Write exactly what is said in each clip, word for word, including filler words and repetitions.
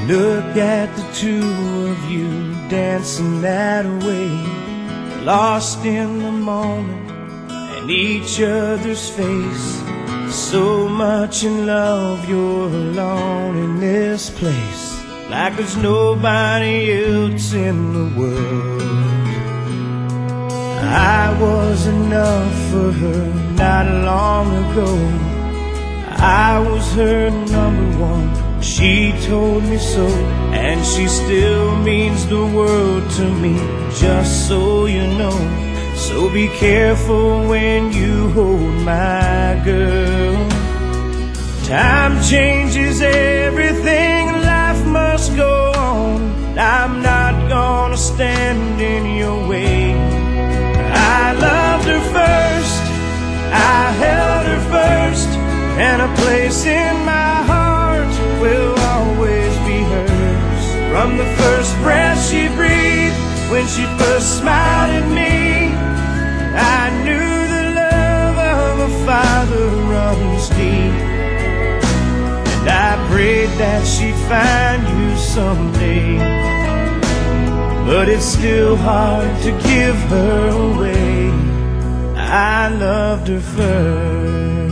Look at the two of you dancing that way, lost in the moment and each other's face. So much in love, you're alone in this place, like there's nobody else in the world. I was enough for her not long ago. I was her number one, she told me so, and she still means the world to me, just so you know. So be careful when you hold my girl. Time changes everything, life must go on. I'm not gonna stand in your way. I loved her first, I held her first, and a place in my heart will always be hers. From the first breath she breathed, when she first smiled at me, I knew the love of a father runs deep. And I prayed that she'd find you someday, but it's still hard to give her away. I loved her first.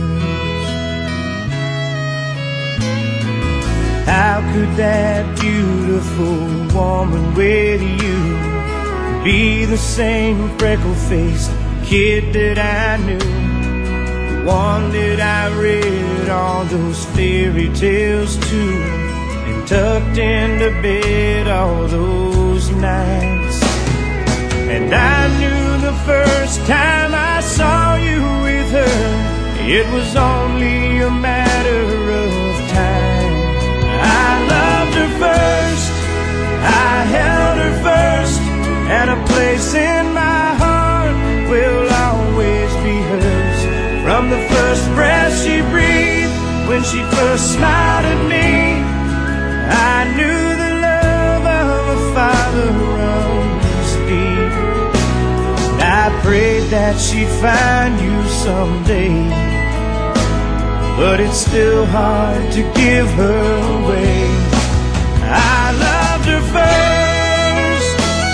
How could that beautiful woman with you be the same freckle-faced kid that I knew, the one that I read all those fairy tales to, and tucked into bed all those nights? And I knew the first time I saw you with her, it was only a matter of time. I loved her first, I held her first, and a place in my heart will always be hers. From the first breath she breathed, when she first smiled at me, I knew the love of a father runs deep. And I prayed that she'd find you someday, but it's still hard to give her away. I loved her first.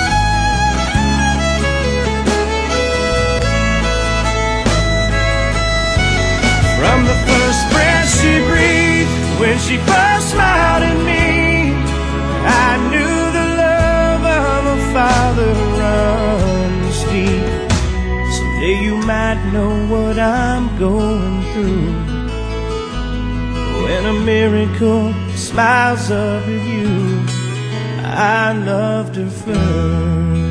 From the first breath she breathed, when she first smiled at me, I knew the love of a father runs deep. Someday you might know what I'm going through, when a miracle smiles up at you. I loved her first.